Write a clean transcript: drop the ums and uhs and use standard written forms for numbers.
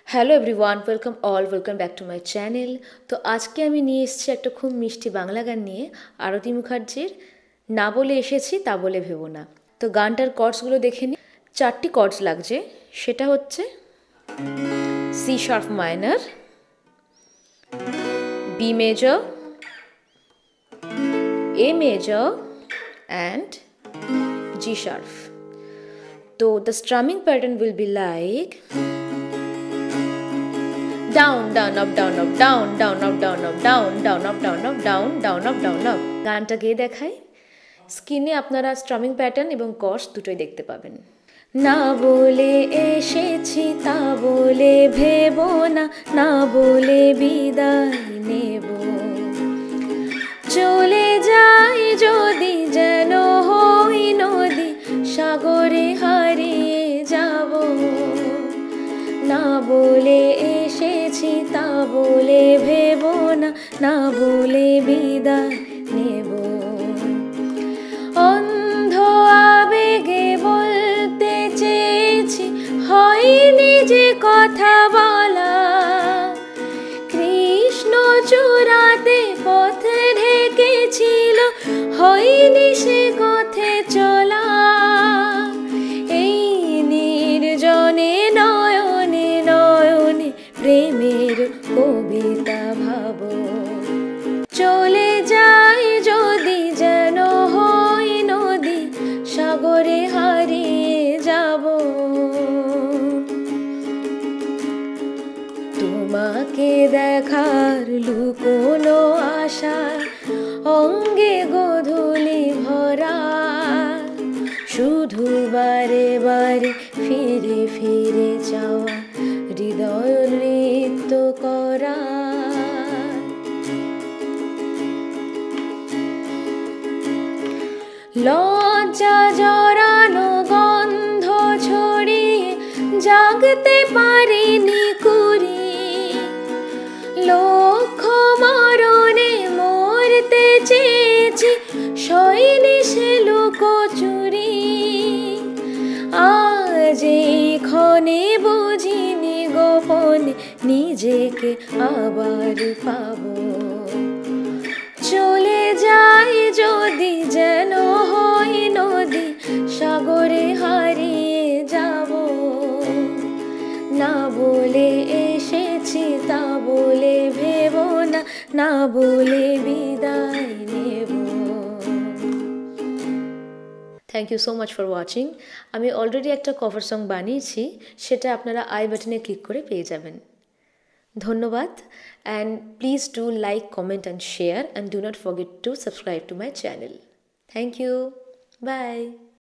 Hello everyone, welcome back to my channel. তো আজকে আমি নিয়ে এসেছি একটা খুব মিষ্টি বাংলা গান নিয়ে, আরতি মুখার্জির না বলে এসেছি তা বলে ভেবো না। তো গানটার কর্ডসগুলো দেখে নিই। 4টি কর্ডস লাগছে, সেটা হচ্ছে C sharp minor, B major, A major and G sharp. তো the strumming pattern will be like down down up down up down down up down up down down up down up down down up down up। গানটা গেয়ে দেখাই। স্ক্রিনে আপনারা strumming pattern এবং chords দুটোই দেখতে পাবেন। না বলে এসেছি তা বলে ভেবো না, না বলে বিদায় নেব, চলে যাই যদি যেন হই নদী, সাগরে হারিয়ে যাব। না বলে এসেছি তা বলে ভেবো না, না বলে বিদায় নেব। অন্ধ আবেগে বলতে চেয়েছি, হয়নি যে কথা বলা। কৃষ্ণ চূড়াতে পথ ঢেকেছিল, হয়নি সে পথে চলা। এই নির্জনে নয়নে নয়নে প্রেমের কবিতা ভাবো, চলে যাই যদি যেন হই নদী, সাগরে হারিয়ে যাব। তোমাকে দেখার লুকোনো আশায় অঙ্গে গোধূলি ভরা, শুধু বারে বারে ফিরে ফিরে যাওয়া, হৃদয় নৃত্য করা। লজ্জা জড়ানো গন্ধ ছড়িয়ে জাগতে পারিনি কুড়ি, লক্ষ মরণে মরতে চেয়েছি, সয়নি সে লুকোচুরি। আজ এই ক্ষণে বুঝিনি গোপনে নিজেকে আবার পাবো, চলে যাই যদি যেন হই নদী, সাগরে হারিয়ে যাব। না বলে এসেছি তা বলে ভেবো না, না বলে বিদায় নেব। Thank you so much for watching. আমি অলরেডি একটা কভার সং বানিয়েছি, সেটা আপনারা আই বাটনে ক্লিক করে পেয়ে যাবেন। ধন্যবাদ, and please do like, comment and share, and do not forget to subscribe to my channel. Thank you. Bye.